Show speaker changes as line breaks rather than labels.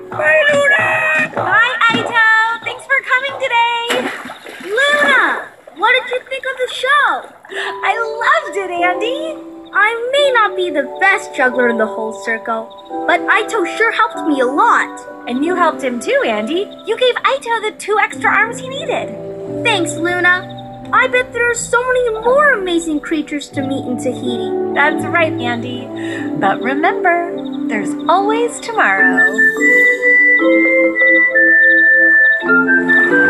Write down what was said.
Bye, Luna!
Hi, Aito! Thanks for coming today!
Luna! What did you think of the show?
I loved it, Andy!
I may not be the best juggler in the whole circle, but Aito sure helped me a lot.
And you helped him too, Andy. You gave Aito the 2 extra arms he needed.
Thanks, Luna. I bet there are so many more amazing creatures to meet in Tahiti.
That's right, Andy. But remember, there's always tomorrow.